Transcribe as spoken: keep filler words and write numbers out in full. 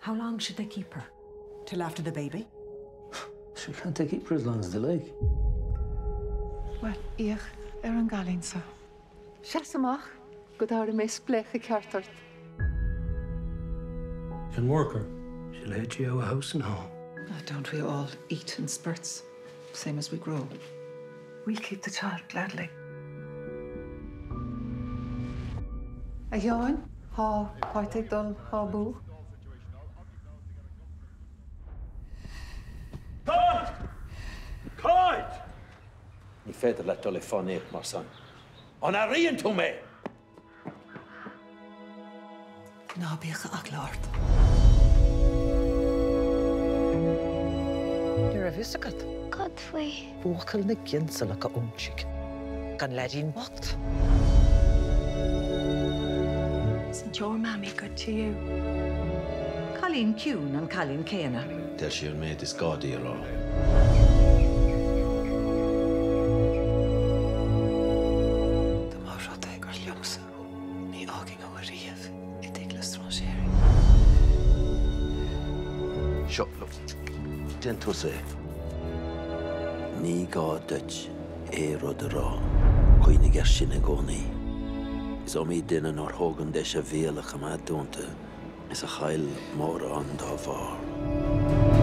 How long should they keep her? Till after the baby? She can't they keep her as long as they like. Well, ich er an galinsa. Shasamach, good out of my spleche cartart. Can work her. She'll head you out of house and home. Oh, don't we all eat in spurts, same as we grow? We'll keep the child gladly. A yawn, ha, poite dul, ha boo. Clyde! Clyde! Ni féidir le dul fánéach mar san. An a rion tú mé! Ná bíocha ach lárt. You're a visigat. Godfrey. Búchal na ginsa le ka umchig. Gan ledin what? Isn't your mammy good to you? Colleen Cune and Colleen Cana. Del she'll made this gaudy or all. The marra tegar ljumsa. Ni aging o rief. It eglas transiering. Shut look. Den to say. Ni ga Dutch ero de ra. Koine gershine goni. So mi dinnen or hogan desha vele gemad donte. Is a geil more aan da var.